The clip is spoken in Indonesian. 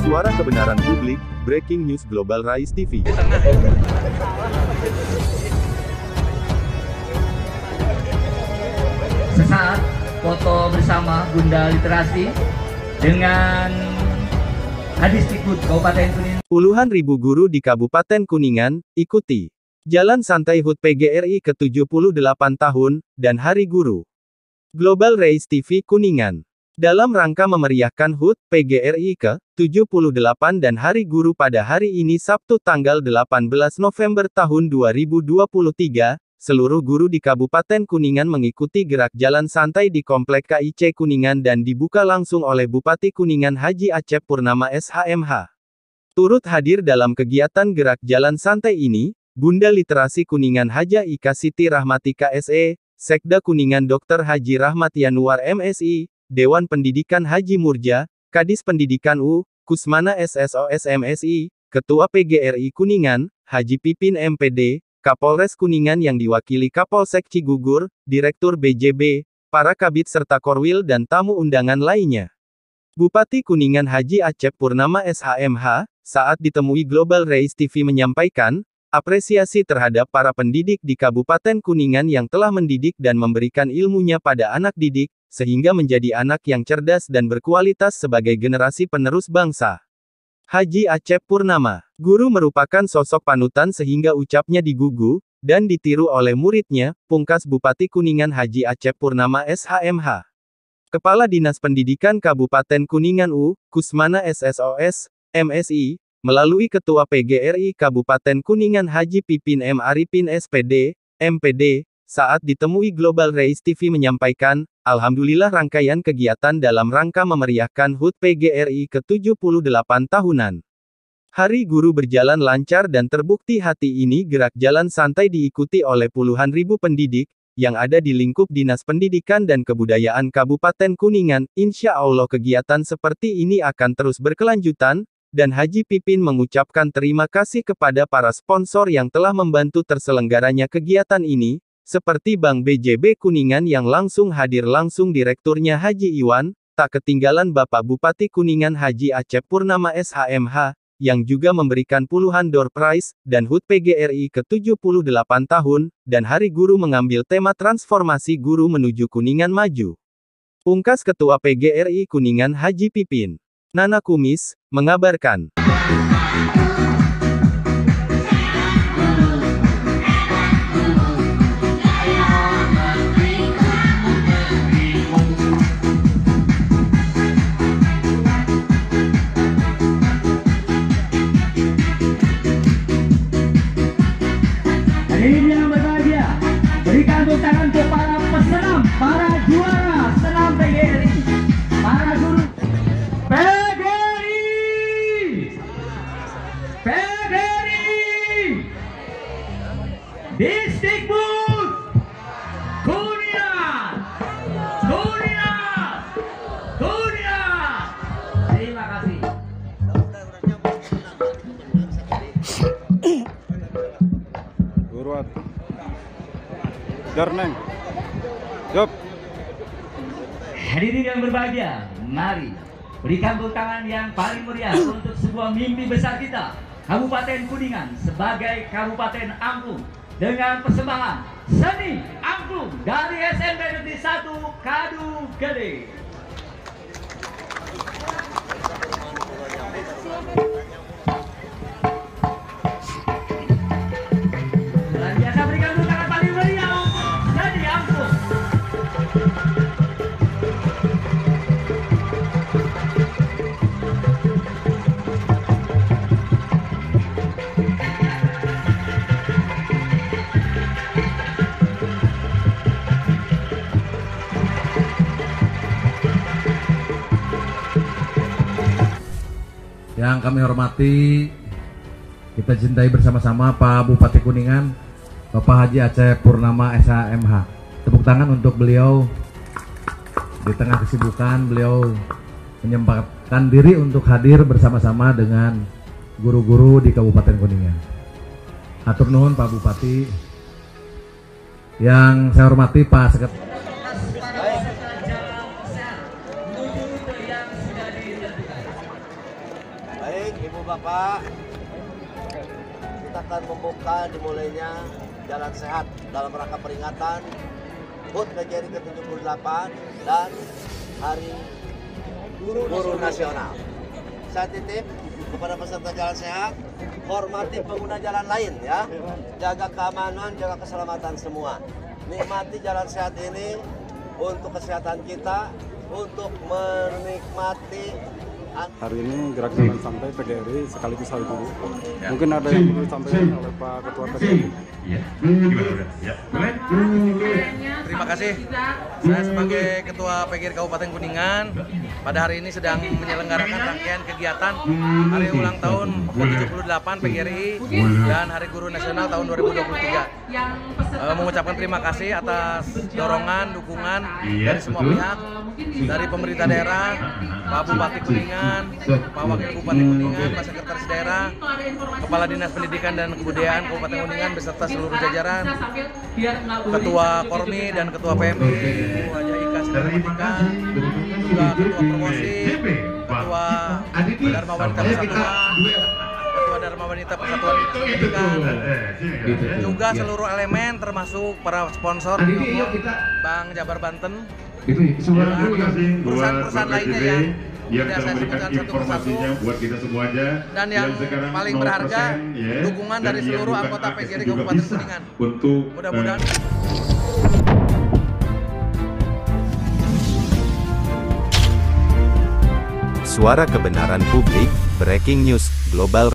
Suara kebenaran publik, breaking news Global Rise TV. Sesaat foto bersama Bunda Literasi dengan Kadisdikbud Kabupaten Kuningan. Puluhan ribu guru di Kabupaten Kuningan ikuti Jalan Santai HUT PGRI ke-78 tahun dan Hari Guru. Global Rise TV Kuningan. Dalam rangka memeriahkan HUT PGRI ke-78 dan Hari Guru pada hari ini Sabtu tanggal 18 November tahun 2023, seluruh guru di Kabupaten Kuningan mengikuti gerak jalan santai di Komplek KIC Kuningan dan dibuka langsung oleh Bupati Kuningan Haji Acep Purnama SHMH. Turut hadir dalam kegiatan gerak jalan santai ini, Bunda Literasi Kuningan Haja Ika Siti Rahmati KSE, Sekda Kuningan Dr. Haji Rahmat Yanuar MSI, Dewan Pendidikan Haji Murja, Kadis Pendidikan U, Kusmana SSOS MSI, Ketua PGRI Kuningan, Haji Pipin MPD, Kapolres Kuningan yang diwakili Kapolsek Cigugur, Direktur BJB, para kabid serta korwil dan tamu undangan lainnya. Bupati Kuningan Haji Acep Purnama SHMH, saat ditemui Global Rise TV menyampaikan, apresiasi terhadap para pendidik di Kabupaten Kuningan yang telah mendidik dan memberikan ilmunya pada anak didik, sehingga menjadi anak yang cerdas dan berkualitas sebagai generasi penerus bangsa. Haji Acep Purnama, guru merupakan sosok panutan sehingga ucapnya digugu, dan ditiru oleh muridnya, pungkas Bupati Kuningan Haji Acep Purnama SHMH. Kepala Dinas Pendidikan Kabupaten Kuningan U, Kusmana SSOS, MSI, melalui Ketua PGRI Kabupaten Kuningan Haji Pipin M. Arifin SPD, MPD, saat ditemui Global Rise TV menyampaikan, Alhamdulillah rangkaian kegiatan dalam rangka memeriahkan HUT PGRI ke-78 tahunan. Hari Guru berjalan lancar dan terbukti hati ini gerak jalan santai diikuti oleh puluhan ribu pendidik, yang ada di lingkup Dinas Pendidikan dan Kebudayaan Kabupaten Kuningan. Insya Allah kegiatan seperti ini akan terus berkelanjutan, dan Haji Pipin mengucapkan terima kasih kepada para sponsor yang telah membantu terselenggaranya kegiatan ini, seperti Bank BJB Kuningan yang langsung hadir langsung Direkturnya Haji Iwan, tak ketinggalan Bapak Bupati Kuningan Haji Acep Purnama SHMH, yang juga memberikan puluhan door prize, dan HUT PGRI ke-78 tahun, dan Hari Guru mengambil tema transformasi guru menuju Kuningan maju. Pungkas Ketua PGRI Kuningan Haji Pipin. Nana Kumis, mengabarkan. Ini yang berbahagia, berikan tepuk tangan untuk para pesenam, para juara senam PGRI, para guru PGRI, Disdikbud Kuningan. Terima kasih. Guruat Garneng Job. Hadirin yang berbahagia, mari berikan tepuk tangan yang paling meriah untuk sebuah mimpi besar kita, Kabupaten Kuningan sebagai Kabupaten Angklung, dengan persembahan seni angklung dari SMP Negeri 1 Kadu Gede. Biasa berikan tepuk tangan paling meriah untuk seni angklung. Yang kami hormati, kita cintai bersama-sama Pak Bupati Kuningan, Bapak Haji Acep Purnama SHMH. Tepuk tangan untuk beliau. Di tengah kesibukan, beliau menyempatkan diri untuk hadir bersama-sama dengan guru-guru di Kabupaten Kuningan. Hatur nuhun Pak Bupati. Yang saya hormati Pak Sekretaris. Bapak, kita akan membuka dimulainya Jalan Sehat dalam rangka peringatan HUT PGRI ke-78 dan Hari Guru Nasional. Saya titip kepada peserta Jalan Sehat, hormati pengguna jalan lain ya, jaga keamanan, jaga keselamatan semua. Nikmati jalan sehat ini untuk kesehatan kita, untuk menikmati. Hari ini gerak jalan santai PGRI sekaligus Hari Guru. Mungkin ada yang perlu disampaikan oleh Pak Ketua PGRI. Terima kasih. Saya sebagai Ketua PGRI Kabupaten Kuningan pada hari ini sedang menyelenggarakan rangkaian kegiatan Hari Ulang Tahun ke-78 PGRI dan Hari Guru Nasional tahun 2023. Mengucapkan terima kasih atas dorongan, dukungan dari semua pihak, dari pemerintah daerah, Pak Bupati Kuningan, Pak Wakil Bupati Kuningan, Pak Sekretaris Daerah, Kepala Dinas Pendidikan dan Kebudayaan Kabupaten Kuningan beserta seluruh jajaran, Ketua Kormi dan Ketua PMI, Ibu Haja Ika Sidarmatika, juga Ketua Promosi, Ketua Dharma Wanita Persatuan, Ketua Dharma Wanita Persatuan Pendidikan, juga seluruh elemen termasuk para sponsor, Bank Jabar Banten, perusahaan-perusahaan lainnya yang tidak saya sebutkan satu persatu, buat kita semuanya. Dan yang paling berharga, dukungan dari seluruh anggota PGRI Kabupaten Kuningan. Mudah-mudahan Suara Kebenaran Publik, Breaking News, Global